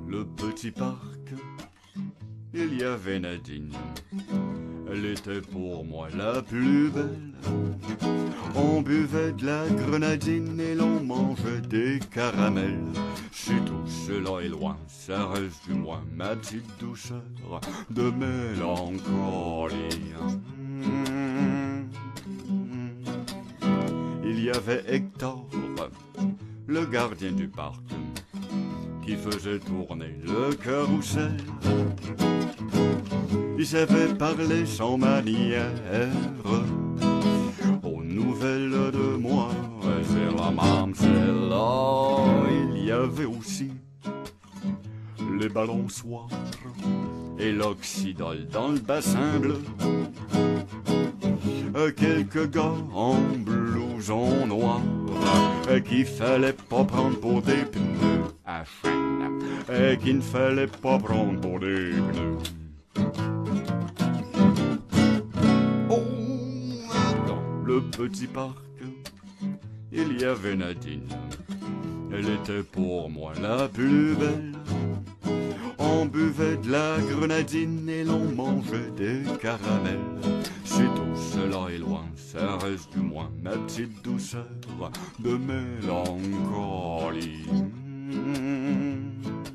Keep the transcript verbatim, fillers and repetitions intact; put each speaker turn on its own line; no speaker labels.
le petit parc, il y avait Nadine. Elle était pour moi la plus belle. On buvait de la grenadine et l'on mangeait des caramels. Si tout cela est loin, ça reste du moins ma petite douceur de mélancolie. Il y avait Hector, le gardien du parc, qui faisait tourner le carrousel. Il savait parler sans manière aux nouvelles de moi, c'est la mamselle. Il y avait aussi les balançoires et l'oxydol dans le bassin bleu. Quelques gars en blouson noir qu'il fallait pas prendre pour des pneus à chaîne, et qu'il ne fallait pas prendre pour des pneus. Oh, dans le petit parc, il y avait Nadine. Elle était pour moi la plus belle. On buvait de la grenadine et l'on mangeait des caramels. Si tout cela est loin, ça reste du moins ma petite douceur de mélancolie.